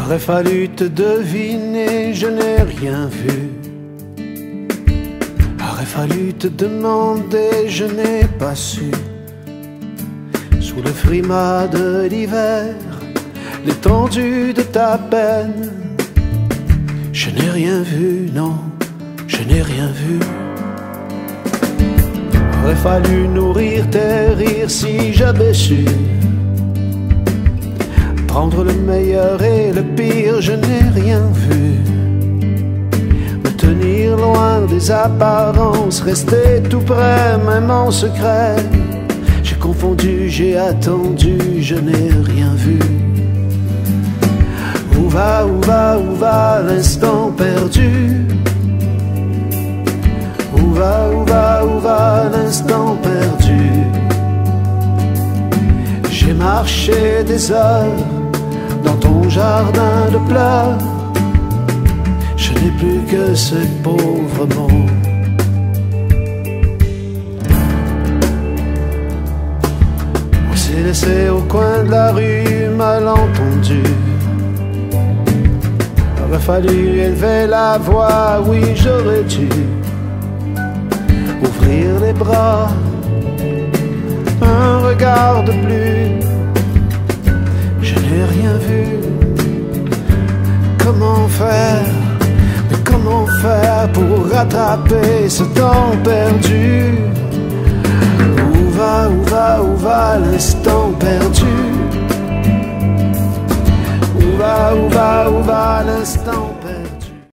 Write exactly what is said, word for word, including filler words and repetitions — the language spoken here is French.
Aurait fallu te deviner, je n'ai rien vu. Aurait fallu te demander, je n'ai pas su. Sous le frimas de l'hiver, l'étendue de ta peine, je n'ai rien vu, non, je n'ai rien vu. Aurait fallu nourrir tes rires si j'avais su. Prendre le meilleur et le pire, je n'ai rien vu. Me tenir loin des apparences, rester tout près, même en secret. J'ai confondu, j'ai attendu, je n'ai rien vu. Où va, où va, où va l'instant perdu? Où va, où va, où va l'instant perdu? J'ai marché des heures dans ton jardin de pleurs. Je n'ai plus que ces pauvres mots. On s'est laissé au coin de la rue, mal entendu. Aurait fallu élever la voix, oui j'aurais dû ouvrir les bras, un regard de plus. Je n'ai rien vu. Comment faire, mais comment faire pour rattraper ce temps perdu? Où va, où va, où va l'instant perdu? Où va, où va, où va l'instant?